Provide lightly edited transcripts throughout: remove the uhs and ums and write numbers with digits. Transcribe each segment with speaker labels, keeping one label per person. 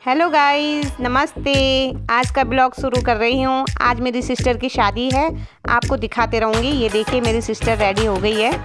Speaker 1: Hello guys, नमस्ते। आज का ब्लॉग शुरू कर रही हूँ। आज मेरी सिस्टर की शादी है, आपको दिखाते रहूँगी। ये देखिए मेरी सिस्टर रेडी हो गई है।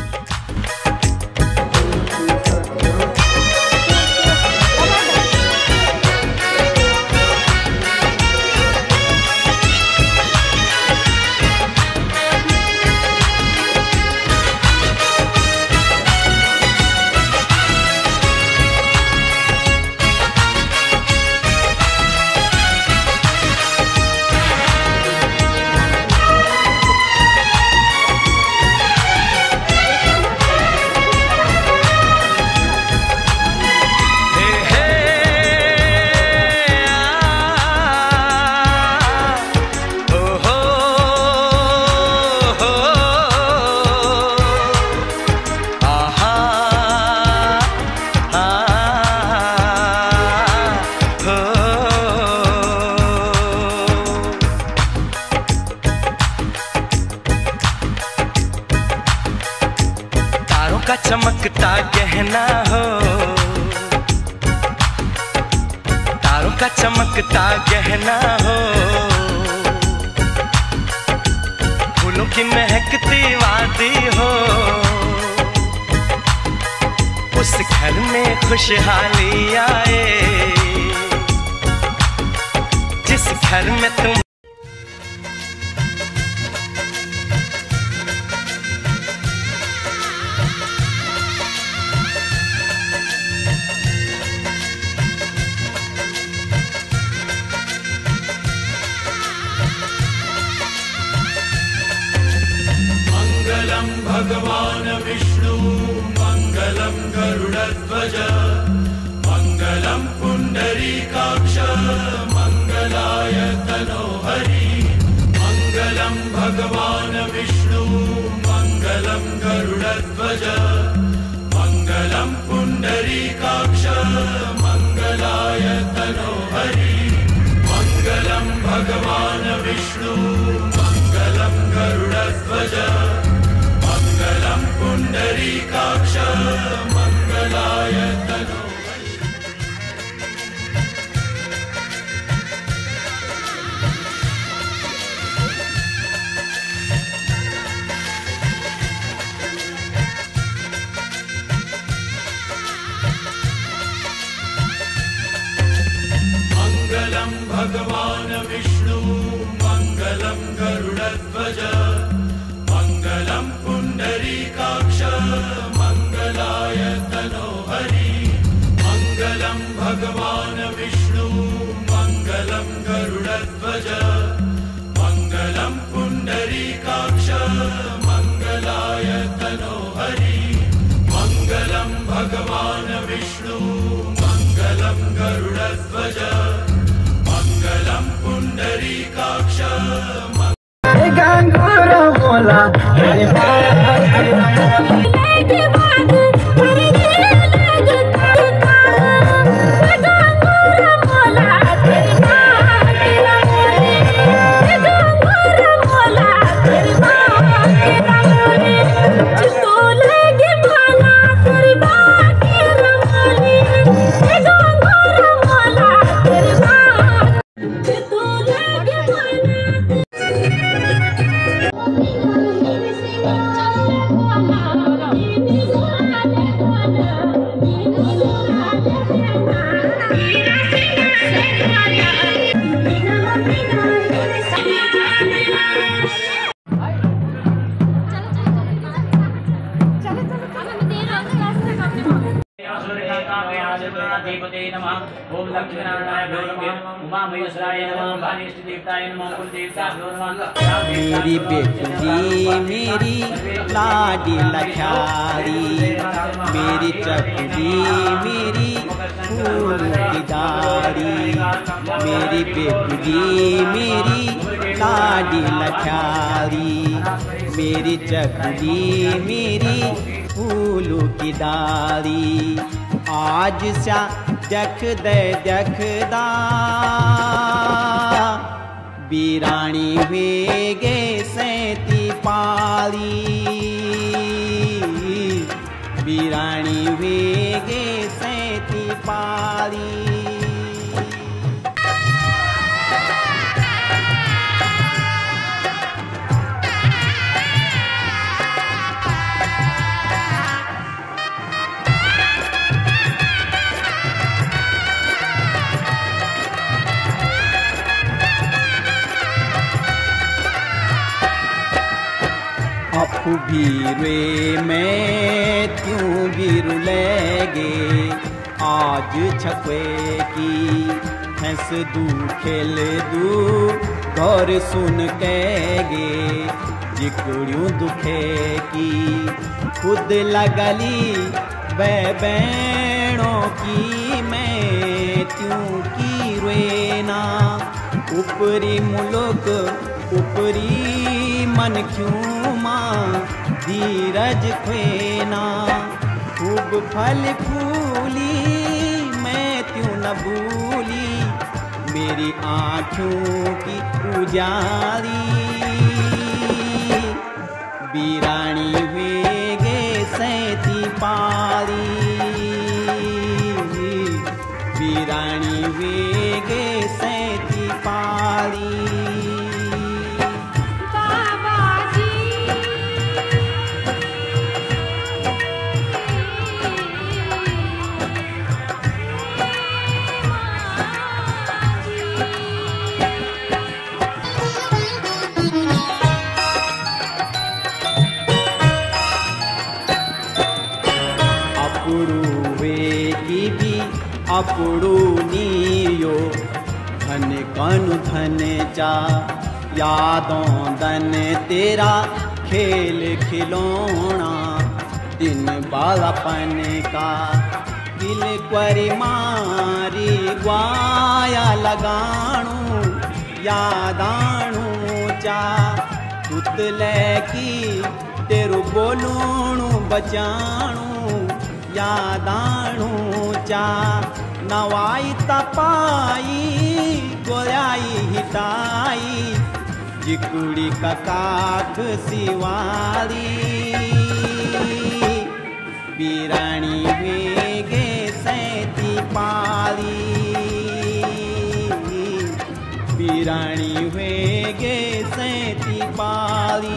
Speaker 2: का चमकता गहना हो, तारों का चमकता गहना हो, फूलों की महकती वादी हो। उस घर में खुशहाली आए जिस घर में तुम
Speaker 3: मंगलम भगवान विष्णु मंगलम गरुड़ध्वज मंगलम पुंडरीकाक्ष मंगलाय तनोहरि। मंगलम भगवान विष्णु मंगलम गरुड़ध्वज मंगलम पुंडरीकाक्ष मंगलाय तनोहरि। मंगलम भगवान विष्णु मंगलम गरुड़ध्वज मंगलम पुंडरीकाक्ष मंगलाय तनोहरि। मंगलम भगवान विष्णु मंगलम गरुड़ध्वज मंगलम पुंडरीकाक्ष मंगलाय तनोहरि। मंगलम भगवान विष्णु मंगलम गरुड़ध्वज मंगलम पुंडरीकाक्ष मंगलाय तनोहरि। मंगलम भगवान विष्णु मंगलम गरुड़ध्वज मंगलम पुंडरीकाक्ष
Speaker 4: गंगूरा मोला
Speaker 5: ओम लक्ष्मीनारायणाय नमः, उमा महेश्वराय नमः, भानीष्ट देवताय नमः, कुल देवताभ्यो नमः।
Speaker 4: मेरी बेटी मेरी लाडी लखारी, मेरी चपली मेरी फूल की डारी। मेरी बेटी मेरी लाडी लखारी, मेरी चपली मेरी फूल की डारी। आज सा देखदा बीरानी हुए गे सैती पाली, बीरानी हुए गे सैती पाली। बापू भी रोए मैं क्यों भी रुलेगे, आज छकवे की हंस दू खेल दू घर सुन कहेगे, जिकड़ियों दुखे की खुद लगली बैणों की मैं त्यों की रोना, ऊपरी मुल्क ऊपरी मन क्यों माँ धीरज खोना, खूब फल फूली मैं त्यों न भूली, मेरी आँखों की उजाली, बीरानी वेगे सैती पाली, बीरानी वेगे सैती पाली। अपुड़ू नीयो धन कनु धन चा, यादों धन तेरा खेल खिलौना, दिन बालापन का दिल क्वरी मारी ग्वाया लगाणू, यादाणू चा तुतले की तेरू बोलूणू बचाणू, यादाणू चा नवाई तपाई गोलाई हिताई, जिकुड़ी का काख सिवाली, बीरानी वेगे सैती पाली, बीरानी वेगे सैती पाली।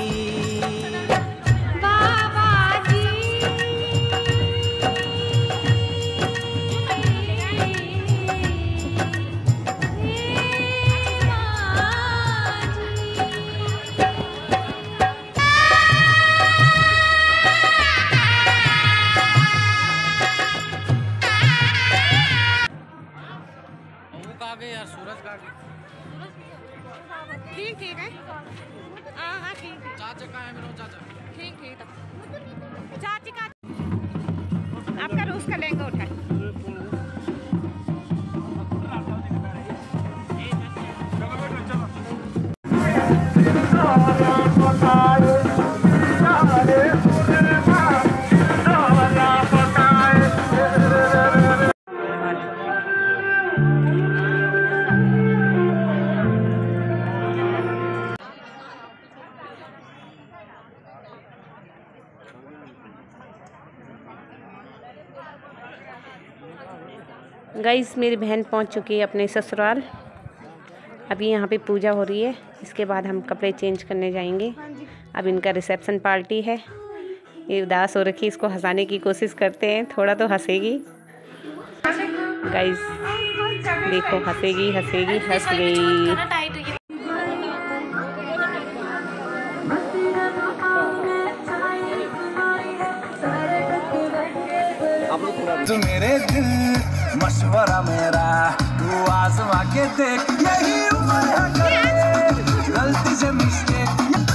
Speaker 1: ठीक ठीक है, हाँ ठीक है।
Speaker 6: चाचा कहाँ है मेरा चाचा?
Speaker 1: ठीक ठीक चाची का आपका रोज का लहंगा उठाए। गाइस मेरी बहन पहुंच चुकी है अपने ससुराल। अभी यहाँ पे पूजा हो रही है, इसके बाद हम कपड़े चेंज करने जाएंगे। अब इनका रिसेप्शन पार्टी है। ये उदास हो रखी, इसको हंसाने की कोशिश करते हैं, थोड़ा तो हंसेगी। गाइस देखो हंसेगी हंसेगी, हंस गई।
Speaker 3: तू मेरे दिल मशवरा मेरा, तू आजमा के देख, यही उम्र है गलती से मिस्टेक।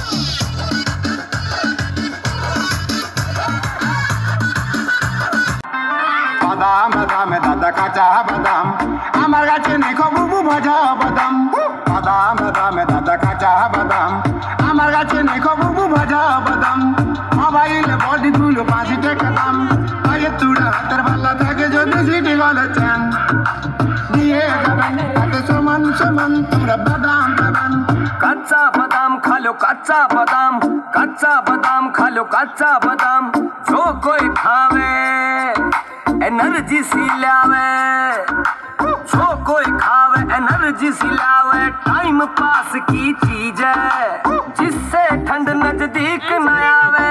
Speaker 3: बादाम बादाम दादा काचा बादाम, আমার কাছে নেখো বুবু ভাজা বাদাম। বাদাম বাদাম দাদা কাঁচা বাদাম, আমার কাছে নেখো বুবু ভাজা বাদাম। মোবাইলে বডি গুলো 5 টাকা দাম, আগে তুড়া হাতের পাল্লা থাকে যদি সিটি গলে চান দিয়ে যাবেন তাতে সমান সমান তোমরা বাদাম পাবেন। কাঁচা বাদাম খালো কাঁচা বাদাম, কাঁচা বাদাম খালো কাঁচা বাদাম। जो कोई खावे एनर्जी सी लावे, जो कोई खावे एनर्जी सी लावे। टाइम पास की चीज है जिससे ठंड नजदीक न आवे।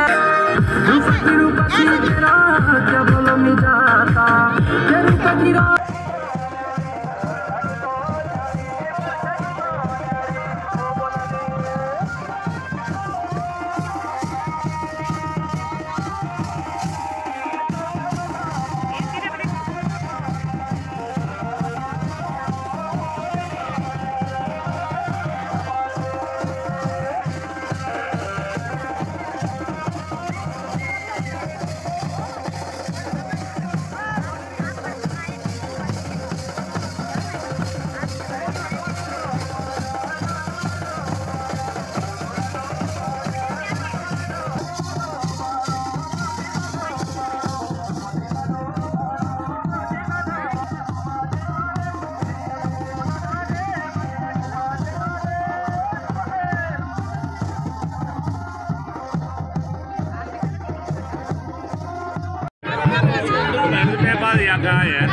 Speaker 6: के बाद यहाँ का है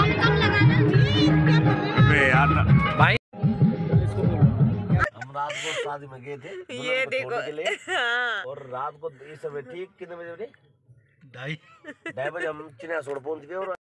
Speaker 6: यार भाई।
Speaker 7: हम रात को शादी में गए थे
Speaker 1: ये देखो
Speaker 7: के लिए।
Speaker 1: हाँ।
Speaker 7: और रात को इस समय ठीक कितने बजे? 2:30 बजे हम चिन्या सोड़ पहुंच गए और